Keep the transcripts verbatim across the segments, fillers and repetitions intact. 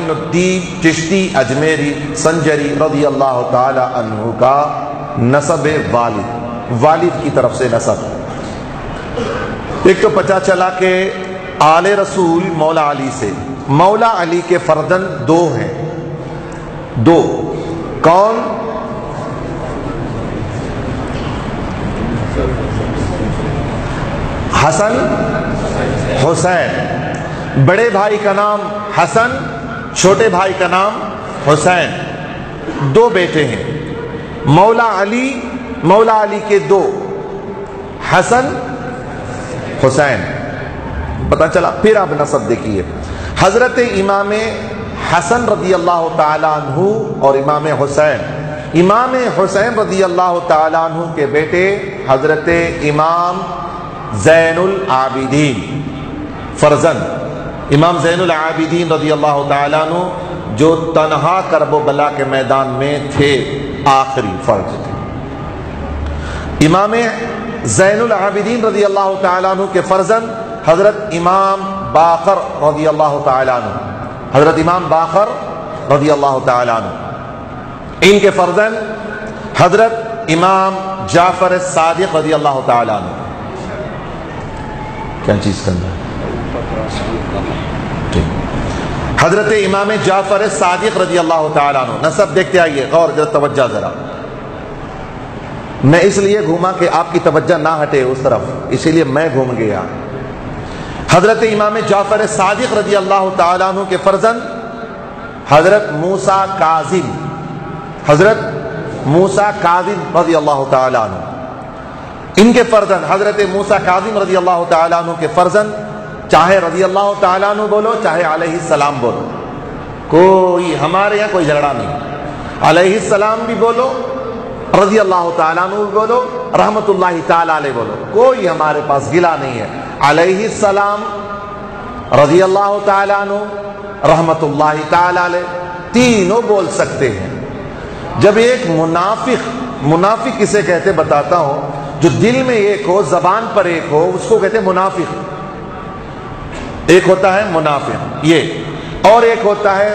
معین الدین چشتی اجمیری سنجری رضی اللہ تعالی عنہ کا نسب والد، والد کی طرف سے نسب۔ ایک تو پتہ چلا کہ آل رسول مولا علی سے، مولا علی کے فرزند دو ہیں، دو کون؟ حسن حسین، بڑے بھائی کا نام حسن، چھوٹے بھائی کا نام حسین، دو بیٹے ہیں مولا علی، مولا علی کے دو حسن حسین، پتہ چلا۔ پھر آپ نسب دیکھیے، حضرت امام حسن رضی اللہ تعالی عنہ اور امام حسین، امام حسین رضی اللہ تعالی عنہ کے بیٹے حضرت امام زین العابدین، فرزند امام زین العابدین رضی اللہ تعالی عنہ جو تنہا کرب و بلا کے میدان میں تھے، آخری فرض تھے۔ امام زین العابدین رضی اللہ تعالی عنہ کے فرزند حضرت امام باقر رضی اللہ تعالی عنہ، حضرت امام باقر رضی اللہ تعالی عنہ، ان کے فرزند حضرت امام جعفر الصادق رضی اللہ تعالی عنہ۔ کیا چیز کرنا ہے؟ حضرت امام جعفر صادق رضی اللہ تعالیٰ عنہ، نسب دیکھتے آئیے، غور ذرا، توجہ ذرا، میں اس لیے گھوما کہ آپ کی توجہ نہ ہٹے اس طرف، اسی لیے میں گھوم گیا۔ حضرت امام جعفر صادق رضی اللہ تعالیٰ عنہ کے فرزند حضرت موسیٰ کاظم، حضرت موسیٰ کاظم رضی اللہ تعالیٰ عنہ، ان کے فرزند حضرت موسیٰ کاظم رضی اللہ تعالیٰ عنہ کے فرزند، چاہے رضی اللہ تعالیٰ عنہ بولو چاہے علیہ السلام بولو، کوئی ہمارے یہاں کوئی جھگڑا نہیں، علیہ السلام بھی بولو، رضی اللہ تعالیٰ عنہ بھی بولو، رحمت اللہ تعالیٰ علیہ بولو، کوئی ہمارے پاس گلا نہیں ہے۔ علیہ السلام، رضی اللہ تعالیٰ عنہ، رحمت اللہ تعالیٰ علیہ، تینوں بول سکتے ہیں۔ جب ایک منافق، منافق کسے کہتے بتاتا ہوں، جو دل میں ایک ہو زبان پر ایک ہو، اس کو کہتے منافق۔ ایک ہوتا ہے منافق یہ، اور ایک ہوتا ہے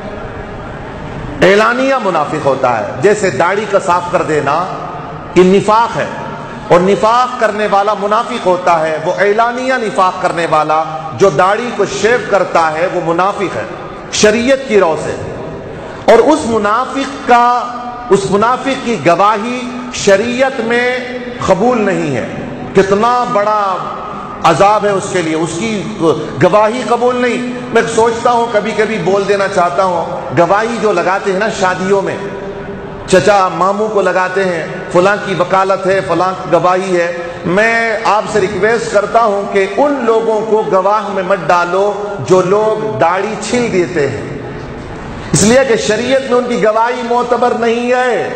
اعلانیہ منافق ہوتا ہے، جیسے داڑھی کا صاف کر دینا یہ نفاق ہے، اور نفاق کرنے والا منافق ہوتا ہے، وہ اعلانیہ نفاق کرنے والا جو داڑھی کو شیو کرتا ہے وہ منافق ہے شریعت کی رو سے، اور اس منافق کا، اس منافق کی گواہی شریعت میں قبول نہیں ہے۔ کتنا بڑا عذاب ہے اس کے لیے، اس کی گواہی قبول نہیں۔ میں سوچتا ہوں، کبھی کبھی بول دینا چاہتا ہوں، گواہی جو لگاتے ہیں نا شادیوں میں، چچا ماموں کو لگاتے ہیں، فلاں کی وکالت ہے، فلاں کی گواہی ہے، میں آپ سے ریکویسٹ کرتا ہوں کہ ان لوگوں کو گواہ میں مت ڈالو جو لوگ داڑھی چھیل دیتے ہیں، اس لیے کہ شریعت میں ان کی گواہی معتبر نہیں ہے،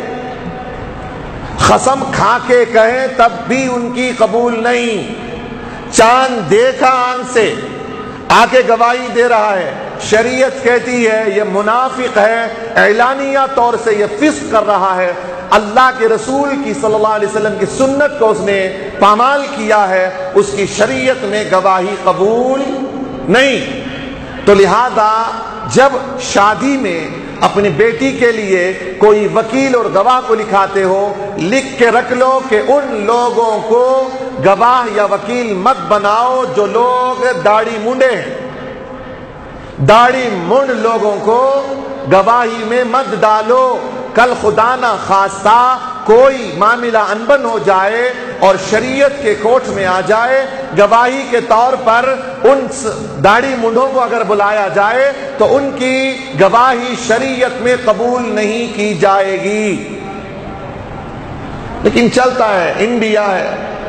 قسم کھا کے کہیں تب بھی ان کی قبول نہیں۔ چاند دیکھا آنکھ سے، آ کے گواہی دے رہا ہے، شریعت کہتی ہے یہ منافق ہے، اعلانیہ طور سے یہ فسق کر رہا ہے، اللہ کے رسول کی صلی اللہ علیہ وسلم کی سنت کو اس نے پامال کیا ہے، اس کی شریعت میں گواہی قبول نہیں۔ تو لہذا جب شادی میں اپنی بیٹی کے لیے کوئی وکیل اور گواہ کو لکھاتے ہو، لکھ کے رکھ لو کہ ان لوگوں کو گواہ یا وکیل مت بناؤ جو لوگ داڑھی مونڈے ہیں، داڑھی مونڈ لوگوں کو گواہی میں مت ڈالو، کل خدا نہ خواستہ کوئی معاملہ انبن ہو جائے اور شریعت کے کوٹ میں آ جائے، گواہی کے طور پر ان داڑھی منڈوں کو اگر بلایا جائے تو ان کی گواہی شریعت میں قبول نہیں کی جائے گی۔ لیکن چلتا ہے، انڈیا ہے،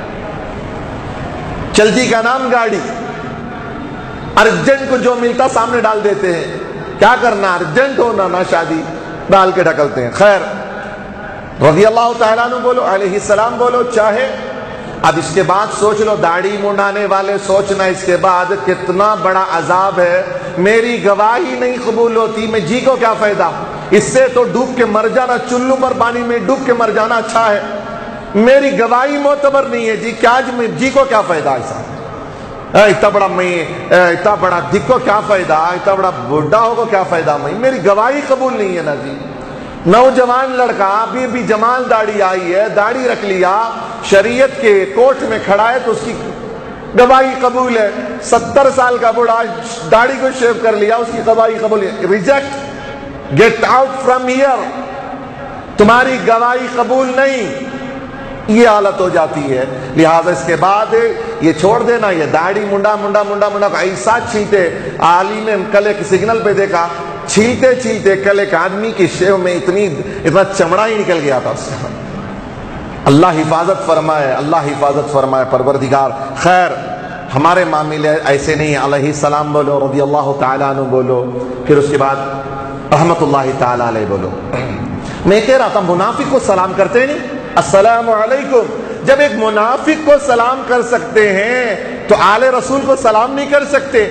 چلتی کا نام گاڑی، ارجنٹ کو جو ملتا سامنے ڈال دیتے ہیں، کیا کرنا، ارجنٹ ہونا نہ شادی ڈال کے ڈھکلتے ہیں۔ خیر، رضی اللہ تعالیٰ عنہ بولو، علیہ السلام بولو، چاہے اب اس کے بعد سوچ لو، داڑھی منڈانے والے سوچنا اس کے بعد کتنا بڑا عذاب ہے، میری گواہی نہیں قبول ہوتی، میں جی کو کیا فائدہ، اس سے تو ڈوب کے مر جانا، چلو پر پانی میں ڈوب کے مر جانا اچھا ہے، میری گواہی معتبر نہیں ہے جی، کیا جی کو کیا فائدہ ایسا۔ اتنا بڑا میں اتنا بڑا دکھو کیا فائدہ, اتنا بڑا بڈھا ہوگا کیا فائدہ, میں میری گواہی قبول نہیں ہے نا جی. نوجوان لڑکا ابھی بھی جمال داڑھی آئی ہے, داڑھی رکھ لیا, شریعت کے کوٹ میں کھڑا ہے تو اس کی گواہی قبول ہے. ستر سال کا بوڑھا داڑھی کو شیو کر لیا, اس کی گواہی قبول ہے. Reject, get out from here, تمہاری گواہی قبول نہیں. یہ حالت ہو جاتی ہے. لہذا اس کے بعد یہ چھوڑ دینا, یہ داڑھی منڈا منڈا منڈا منڈا ایسا چھیلتے. عالی نے کل ایک سگنل پہ دیکھا, چھیلتے چھیلتے کل ایک آدمی کی شیو میں اتنی اتنا چمڑا ہی نکل گیا تھا اس سے. اللہ حفاظت فرمائے, اللہ حفاظت فرمائے پروردگار. خیر, ہمارے معاملے ایسے نہیں. علیہ السلام بولو, رضی اللہ تعالیٰ عنہ بولو, پھر اس کے بعد رحمت اللہ تعالیٰ علیہ بولو. میں کہہ رہا تھا منافق کو سلام کرتے نہیں, السلام علیکم. جب ایک منافق کو سلام کر سکتے ہیں تو آل رسول کو سلام نہیں کر سکتے,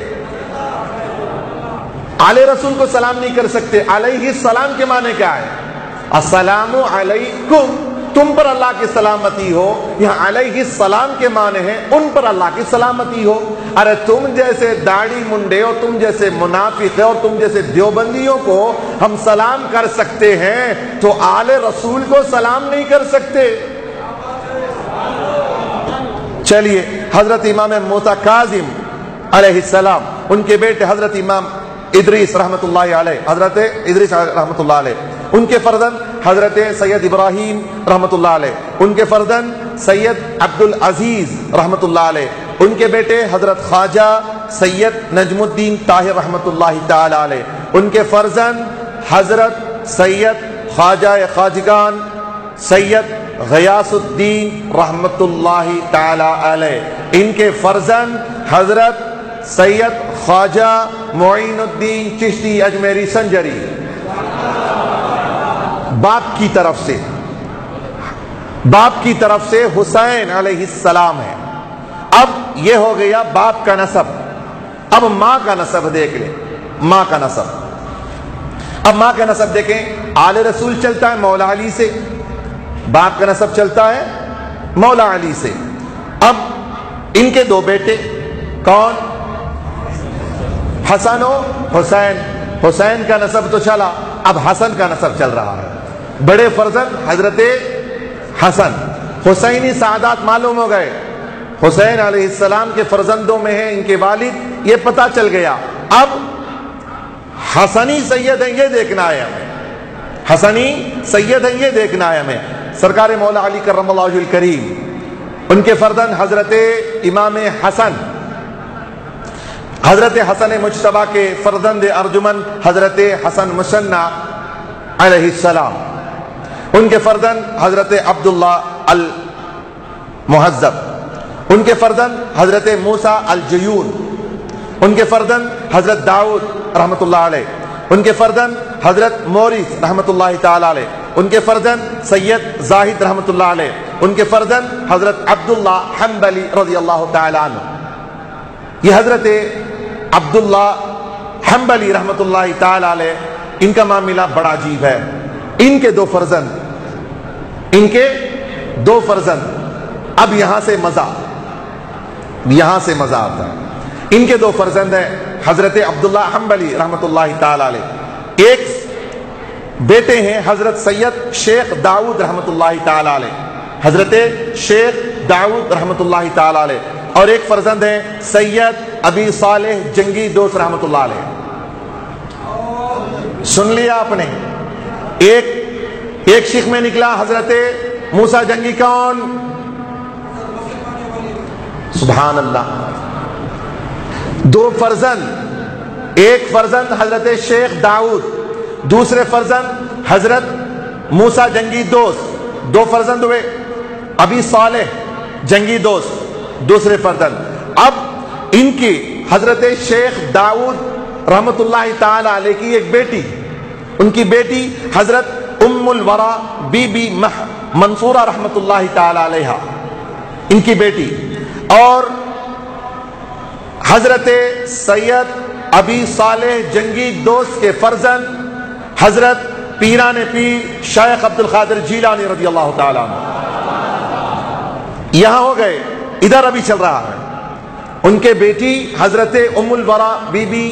آل رسول کو سلام نہیں کر سکتے. علیہ السلام کے معنی کیا ہے؟ السلام علیکم, تم پر اللہ کی سلامتی ہو. یہاں علیہ السلام کے معنی ہے ان پر اللہ کی سلامتی ہو. ارے تم جیسے داڑھی منڈے اور تم جیسے منافق اور تم جیسے دیوبندیوں کو ہم سلام کر سکتے ہیں تو آل رسول کو سلام نہیں کر سکتے. چلیے, حضرت امام موسیٰ کاظم علیہ السلام, ان کے بیٹے حضرت امام ادریس رحمت اللہ علیہ, حضرت ادریس رحمت اللہ علیہ, ان کے فرزند حضرت سید ابراہیم رحمت اللہ علیہ, ان کے فرزند سید عبد العزیز رحمت اللہ علیہ, ان کے بیٹے حضرت خواجہ سید نجم الدین طاہر رحمت اللہ تعالی علیہ, ان کے فرزند حضرت سید خواجہ خواجگان سید غیاث الدین رحمت اللہ تعالی علیہ, ان کے فرزند حضرت سید خواجہ معین الدین چشتی اجمیری سنجری. باپ کی طرف سے باپ کی طرف سے حسین علیہ السلام ہے. اب یہ ہو گیا باپ کا نسب. اب ماں کا نسب دیکھ لیں, ماں کا نسب. اب ماں کا نسب دیکھیں, آل رسول چلتا ہے مولا علی سے, باپ کا نسب چلتا ہے مولا علی سے. اب ان کے دو بیٹے کون؟ حسن و حسین. حسین کا نسب تو چلا, اب حسن کا نسب چل رہا ہے. بڑے فرزند حضرت حسن, حسینی سعادات معلوم ہو گئے. حسین علیہ السلام کے فرزندوں میں ہیں ان کے والد, یہ پتہ چل گیا. اب حسنی سید ہیں یہ دیکھنا ہے ہمیں, حسنی سید ہیں یہ دیکھنا ہے ہمیں. سرکار مولا علی کرم اللہ وجہ الکریم, ان کے فرزند حضرت امام حسن, حضرت حسن مجتبیٰ کے فرزند ارجمن حضرت حسن مصنع علیہ السلام, ان کے فرزند حضرت عبداللہ المہذب, ان کے فرزند حضرت موسیٰ الجیون, ان کے فرزند حضرت داؤد رحمت اللہ علیہ, ان کے فرزند حضرت موریث رحمت اللہ تعالی علیہ, ان کے فرزند سید زاہد رحمت اللہ علیہ, ان کے فرزند حضرت عبداللہ حنبلی رضی اللہ تعالی عنہ. یہ حضرت عبداللہ حنبلی رحمت اللہ تعالی علیہ, ان کا معاملہ بڑا عجیب ہے. ان کے دو فرزند ان کے دو فرزند اب یہاں سے مزہ یہاں سے مزہ آتا ہے. ان کے دو فرزند ہیں حضرت عبداللہ حنبلی رحمت اللہ تعالی علیہ. ایک بیٹے ہیں حضرت سید شیخ داؤد رحمت اللہ تعالی علیہ, حضرت شیخ داؤد رحمت اللہ تعالی علیہ, اور ایک فرزند ہیں سید ابی صالح جنگی دوست رحمت اللہ علیہ. سن لیا آپ نے, ایک ایک شیخ میں نکلا حضرت موسیٰ جنگی کون؟ سبحان اللہ. دو فرزند, ایک فرزند حضرت شیخ داؤد, دوسرے فرزند حضرت موسیٰ جنگی دوست. دو فرزند ہوئے, ابی صالح جنگی دوست دوسرے فرزند. اب ان کی حضرت شیخ داؤد رحمت اللہ تعالی علیہ کی ایک بیٹی, ان کی بیٹی حضرت ام الورا بی بی منصورہ رحمت اللہ تعالی علیہ, ان کی بیٹی, اور حضرت سید ابی صالح جنگی دوست کے فرزند حضرت پیران پیر شیخ عبد القادر جیلانی رضی اللہ تعالی عنہ. یہاں ہو گئے, ادھر ابھی چل رہا ہے. ان کے بیٹی حضرت ام الورا بی بی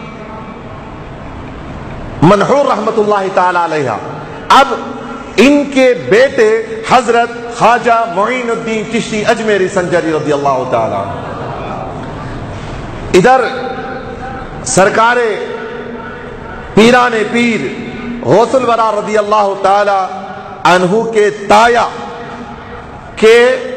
منحور رحمت اللہ تعالی علیہ، اب ان کے بیٹے حضرت خواجہ معین الدین چشتی اجمیری سنجری رضی اللہ تعالی عنہ۔ ادھر سرکار پیران پیر غوث الورا رضی اللہ تعالی عنہ کے تایا کے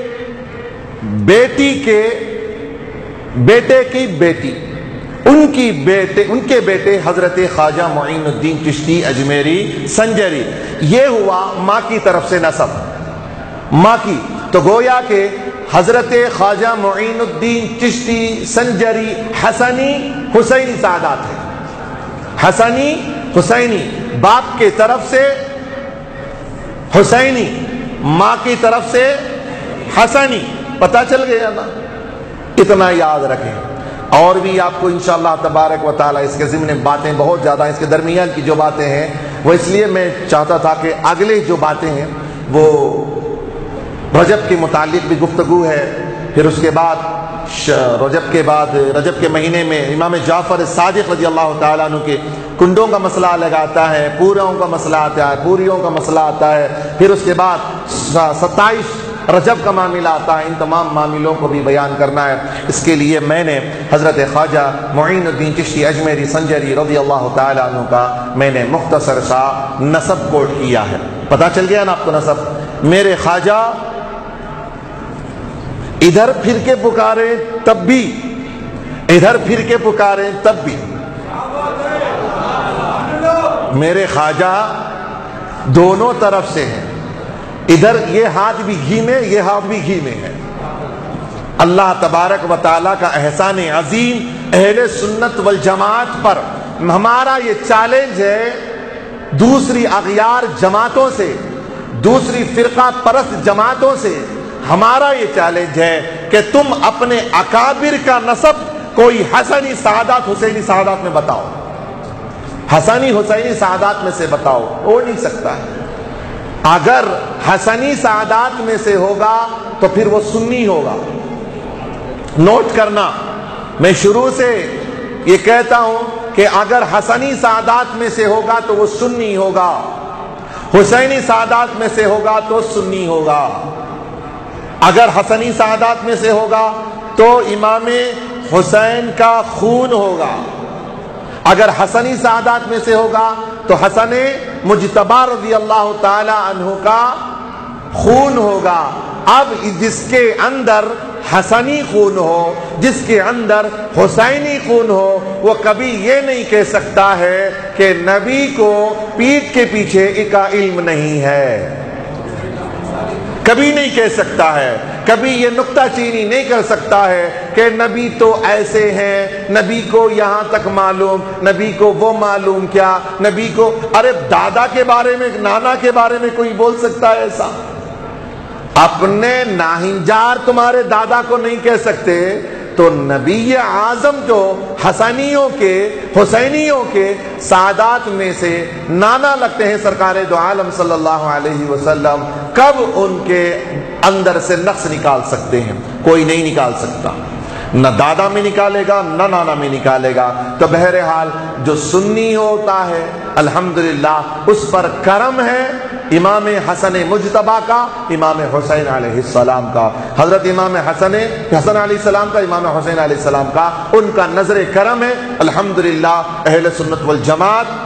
بیٹی کے بیٹے کی بیٹی، ان کی بیٹے ان کے بیٹے حضرت خواجہ معین الدین چشتی اجمیری سنجری، یہ ہوا ماں کی طرف سے نسب، ماں کی۔ تو گویا کہ حضرت خواجہ معین الدین چشتی سنجری حسنی حسینی سعادات ہے، حسنی حسینی، باپ کے طرف سے حسینی، ماں کی طرف سے حسنی، پتہ چل گیا نا؟ اتنا یاد رکھیں۔ اور بھی آپ کو انشاءاللہ تبارک و تعالی اس کے ضمن باتیں بہت زیادہ، اس کے درمیان کی جو باتیں ہیں وہ اس لیے میں چاہتا تھا کہ اگلے جو باتیں ہیں وہ رجب کے متعلق بھی گفتگو ہے، پھر اس کے بعد رجب کے بعد رجب کے مہینے میں امام جعفر صادق رضی اللہ تعالیٰ عنہ کے کنڈوں کا مسئلہ لگاتا ہے، پوریوں کا مسئلہ آتا ہے، پوریوں کا مسئلہ آتا ہے، پھر اس کے بعد ستائیس رجب کا معاملہ آتا ہے۔ ان تمام معاملوں کو بھی بیان کرنا ہے، اس کے لیے میں نے حضرت خواجہ معین الدین چشتی اجمیری سنجری رضی اللہ تعالی عنہ کا میں نے مختصر سا نسب کوٹ کیا ہے۔ پتہ چل گیا نا آپ کو نسب؟ میرے خواجہ ادھر پھر کے پکارے تب بھی، ادھر پھر کے پکارے تب بھی، میرے خواجہ دونوں طرف سے ہیں، ادھر یہ ہاتھ بھی گھی میں، یہ ہاتھ بھی گھی میں ہے۔ اللہ تبارک و تعالیٰ کا احسان عظیم اہل سنت والجماعت پر ہمارا یہ چیلنج ہے، دوسری اغیار جماعتوں سے، دوسری فرقہ پرست جماعتوں سے ہمارا یہ چیلنج ہے کہ تم اپنے اکابر کا نسب کوئی حسنی سعادات حسینی سعادات میں بتاؤ، حسنی حسینی سعادات میں سے بتاؤ، ہو نہیں سکتا ہے۔ اگر حسنی سعادات میں سے ہوگا تو پھر وہ سنی ہوگا۔ نوٹ کرنا، میں شروع سے یہ کہتا ہوں کہ اگر حسنی سعادات میں سے ہوگا تو وہ سنی ہوگا، حسینی سعادات میں سے ہوگا تو سنی ہوگا۔ اگر حسنی سعادات میں سے ہوگا تو امام حسین کا خون ہوگا، اگر حسنی سعادات میں سے ہوگا تو حسن مجتبی رضی اللہ تعالی عنہ کا خون ہوگا۔ اب جس کے اندر حسنی خون ہو، جس کے اندر حسینی خون ہو، وہ کبھی یہ نہیں کہہ سکتا ہے کہ نبی کو پیٹھ کے پیچھے کا علم نہیں ہے، کبھی نہیں کہہ سکتا ہے، کبھی یہ نکتہ چینی نہیں کر سکتا ہے کہ نبی تو ایسے ہیں، نبی کو یہاں تک معلوم، نبی کو وہ معلوم کیا، نبی کو ارے دادا کے بارے میں، نانا کے بارے میں کوئی بول سکتا ہے ایسا؟ اپنے ناہنجار تمہارے دادا کو نہیں کہہ سکتے تو نبی اعظم جو حسنیوں کے حسینیوں کے سعادات میں سے نانا لگتے ہیں سرکار دو عالم صلی اللہ علیہ وسلم، کب ان کے اندر سے نقص نکال سکتے ہیں؟ کوئی نہیں نکال سکتا، نہ دادا میں نکالے گا نہ نانا میں نکالے گا۔ تو بہرحال جو سنی ہوتا ہے الحمدللہ اس پر کرم ہے امام حسن مجتبی کا، امام حسین علیہ السلام کا، حضرت امام حسن حسن علیہ السلام کا، امام حسین علیہ السلام کا، ان کا نظر کرم ہے۔ الحمدللہ اہل سنت والجماعت